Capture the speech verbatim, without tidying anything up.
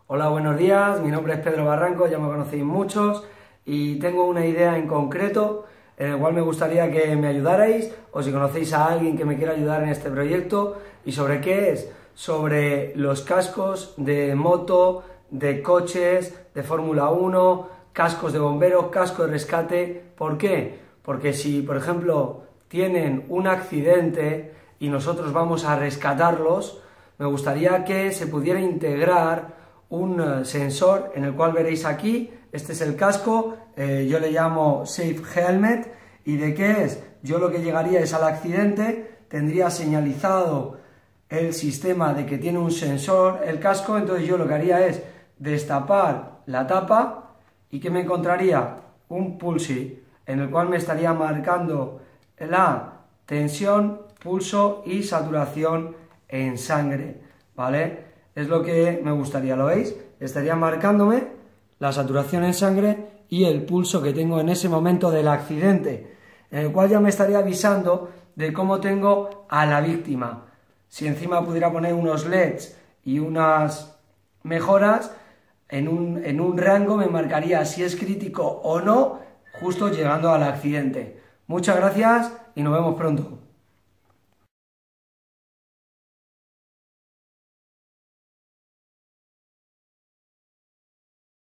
Hola, buenos días, mi nombre es Pedro Barranco, ya me conocéis muchos y tengo una idea en concreto en el cual me gustaría que me ayudarais o si conocéis a alguien que me quiera ayudar en este proyecto. ¿Y sobre qué es? Sobre los cascos de moto, de coches, de Fórmula uno, cascos de bomberos, casco de rescate. ¿Por qué? Porque si, por ejemplo, tienen un accidente y nosotros vamos a rescatarlos, me gustaría que se pudiera integrar un sensor en el cual veréis aquí, este es el casco, eh, yo le llamo Safe Helmet. ¿Y de qué es? Yo lo que llegaría es al accidente, tendría señalizado el sistema de que tiene un sensor el casco, entonces yo lo que haría es destapar la tapa y que me encontraría un pulsi en el cual me estaría marcando la tensión, pulso y saturación en sangre, ¿vale? Es lo que me gustaría, ¿lo veis? Estaría marcándome la saturación en sangre y el pulso que tengo en ese momento del accidente, en el cual ya me estaría avisando de cómo tengo a la víctima. Si encima pudiera poner unos L E Ds y unas mejoras, en un, en un rango me marcaría si es crítico o no, justo llegando al accidente. Muchas gracias y nos vemos pronto.